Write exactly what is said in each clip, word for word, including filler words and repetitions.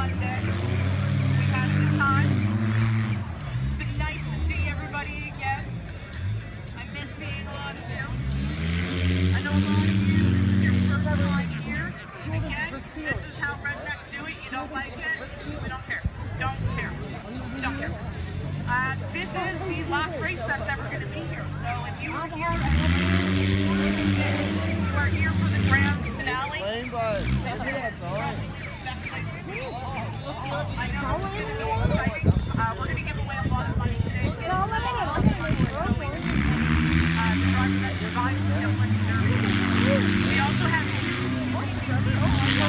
Monday. We had a good time. It's been nice to see everybody again. I miss seeing a lot of you. I know a lot of you, this is your first time here. Again, this is how rednecks do it. You don't like it? We don't care. Don't care. We don't care. Uh, this is the last race that's ever going to be here. So if you are here, you are here for the grand finale. Rainbow. That's all right. I know it's going to be exciting. Uh, we're going to give away a lot of money today. Uh, the driver that survived the Doughnut Derby. We also have one is going to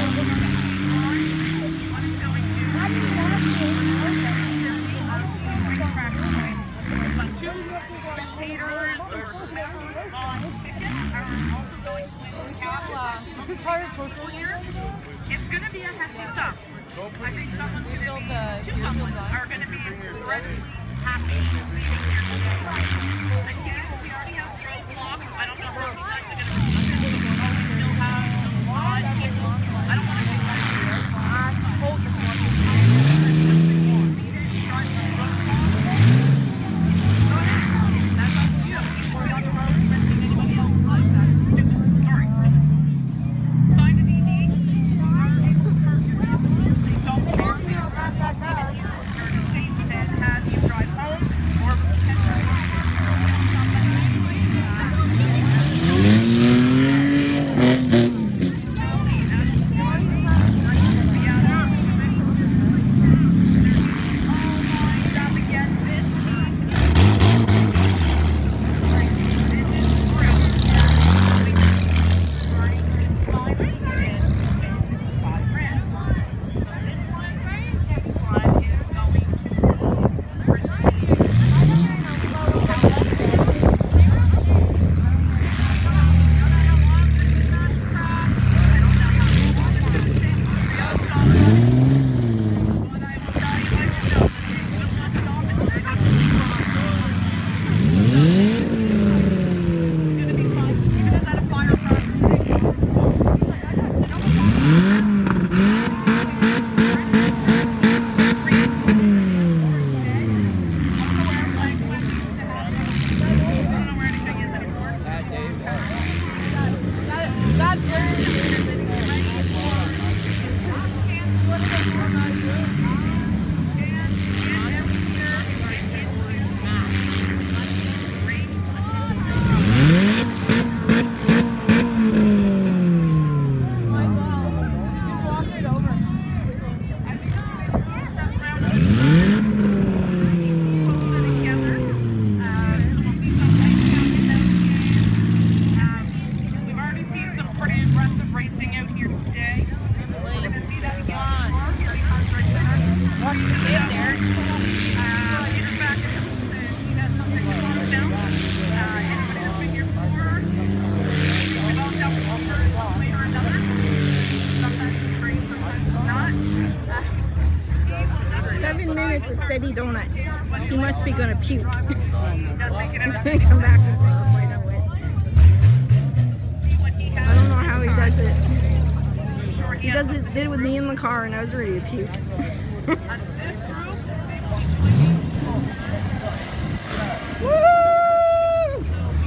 What's this tire supposed to be? It's going to be a hefty stop. I think someone's going to be, two someone are going to be really happy leaving here today. Again, we already have roadblocks. I don't know how you guys are going to be. Still have some live people. I don't want to do that. That's up to you. We're on the road. Anybody else like that? Sorry. Sign an E D. Don't care. Has you drive home or A steady donuts. He must be gonna puke. He's gonna come back and I know it. I don't know how he does it. He does it did it with me in the car and I was ready to puke. Woo!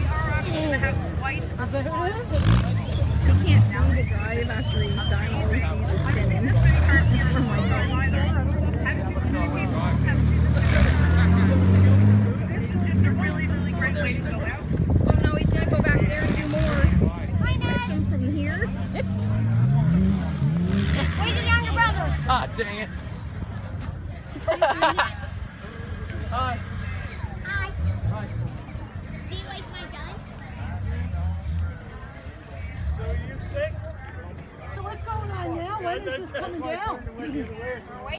He can't down the drive after he's done. All he sees is spinning. Oh my God. Oh no, he's gonna go back there and do more. Catch him from here. Where's your younger brother? Ah, dang it. Hi. Hi. Do you like my gun? So are you sick? So what's going on now? When is this coming down?